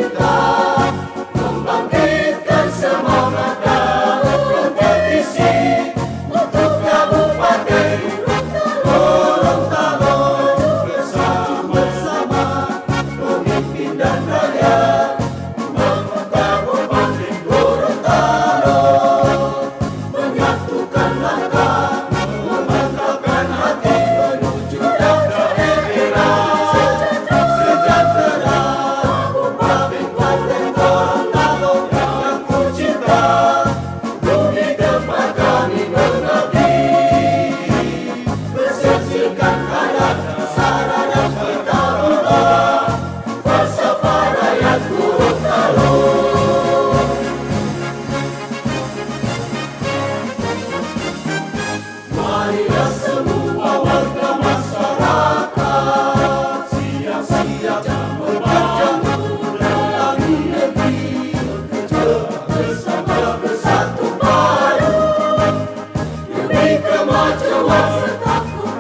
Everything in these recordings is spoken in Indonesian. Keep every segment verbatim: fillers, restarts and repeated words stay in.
cinta, membangkitkan semangat dalam kompetisi untuk Kabupaten Gorontalo. Bersama-sama pemimpin dan rakyat membangun Kabupaten Gorontalo, menyatukan langkah, memantapkan hati menuju daerah sejahtera. Kabupaten Gorontalo yang ku cinta, bumi tempat kami mengabdi, bersihkan adat sarana kita bela falsafah rakyat Gorontalo. Marilah semua warga masyarakat siap-siap bekerja menerangi negeri, bekerja bersama bersatu padu demi kemajuan serta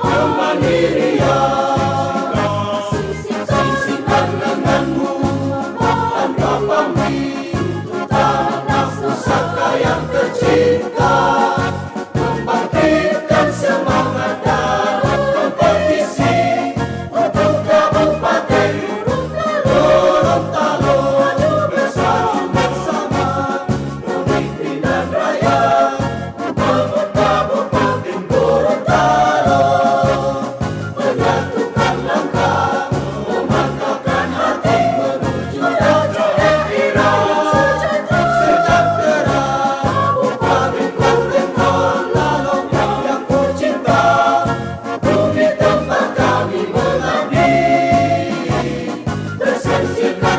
kemandirian. Sisihkan lenganmu tanpa pamrih untuk tanah pusaka yang tercinta, membangkitkan semangat dalam kompetisi untuk Kabupaten Gorontalo. Bersama-sama pemimpin dan rakyat membangun Kabupaten Gorontalo, menyatukan langkah, memantapkan hati menuju daerah sejahtera. Kabupaten Gorontalo yang ku cinta, bumi tempat kami mengabdi, bersihkan